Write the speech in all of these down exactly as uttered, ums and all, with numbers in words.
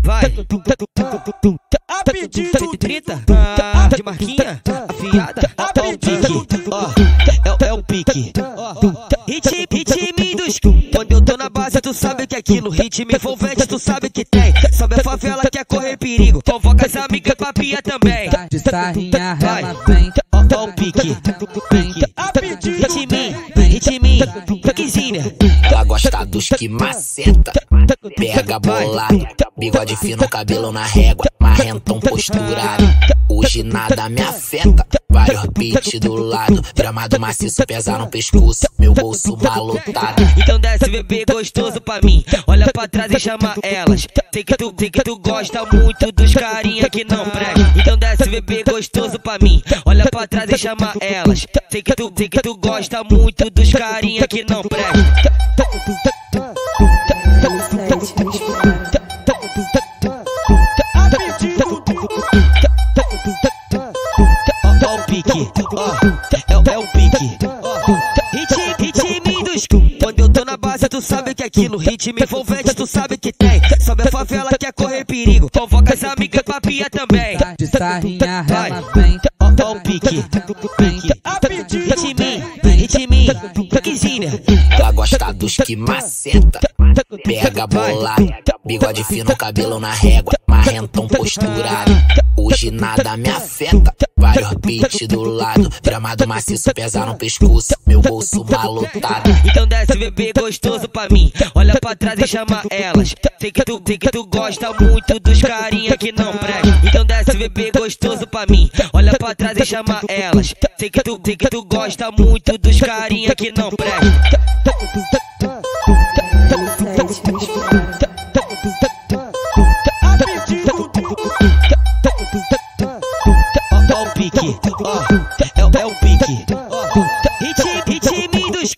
vai. A pedido trinta de marquinha afiada. Ó o pique, ó, é, é o pique. Ritmo, ritmo dos quando eu tô na base, tu sabe que é aquilo. Ritmo envolvente, tu sabe que tem. Sobe a favela, quer correr perigo. Convoca as amigas pra pia também. De sarrinha, ela vem. Ó o pique, ritmo, ritmo, piquezinho. Ela gosta dos que maceta, pega bolado, bigode fino, cabelo na régua, marrentão posturado. Hoje nada me afeta, vários beats do lado, gramado maciço, pesa no pescoço, meu bolso malotado. Então desce bebê gostoso pra mim, olha pra trás e chama elas. Sei que tu, sei que tu gosta muito dos carinha que não presta. Então desce bebê gostoso pra mim, olha pra trás e chama elas. Sei que tu, sei que tu gosta muito dos carinha que não presta. Ó o pique, ó, é, é o pique. Ritmo, ritmo dos quando eu tô na base, tu sabe que é aquilo. Ritmo envolvente, tu sabe que tem. Sobe a favela, quer correr perigo. Convoca as amigas pra pia também. De sarrinha, ela vem. Ó o pique, ritmo, ritmo, piquezinho. Ela gosta dos que maceta, pega bolado, bigode fino, cabelo na régua, marrentão posturado. Hoje nada me afeta, vários beats do lado, gramado maciço, pesa no pescoço, meu bolso malotado. Então desce bebê gostoso pra mim, olha pra trás e chama elas. Sei que tu, sei que tu gosta muito dos carinha que não presta. Então desce bebê gostoso pra mim, olha pra trás e chama elas. Sei que tu, sei que tu gosta muito dos carinha que não presta. Ó o pique, ó, é, é o pique. Ritmo, ritmo dos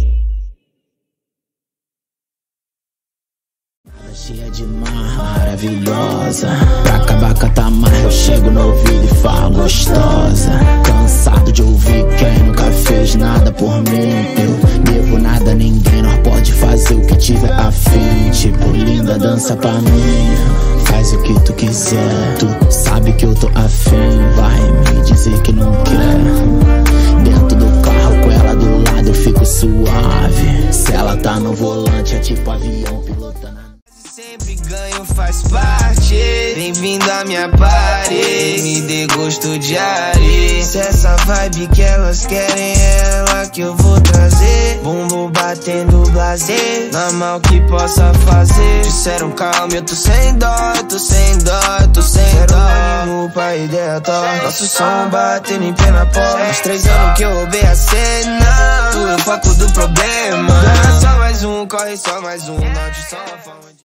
cheia de marra maravilhosa. Pra acabar com a tamarra eu chego no ouvido e falo gostosa. Cansado de ouvir quem nunca fez nada por mim. Eu devo nada a ninguém, nós pode fazer o que tiver afim. Tipo, linda, dança pra mim, faz o que tu quiser. Tu sabe que eu tô afim, vai me dizer que não quer. Dentro do carro com ela do lado eu fico suave. Se ela tá no volante é tipo avião pilotando. Sempre ganho, faz parte. Bem-vindo à minha party, me dê gosto de areia. Se essa vibe que elas querem é ela que eu vou trazer. Bumbum batendo blazer, na mal que possa fazer. Disseram calma, eu tô sem dó, eu tô sem dó, eu tô sem dó. Ânimo pra ideia top, nosso som batendo em pé na porta. Faz três anos que eu roubei a cena, tu é o foco do problema. Não é só mais um, corre só mais um, maldição a forma de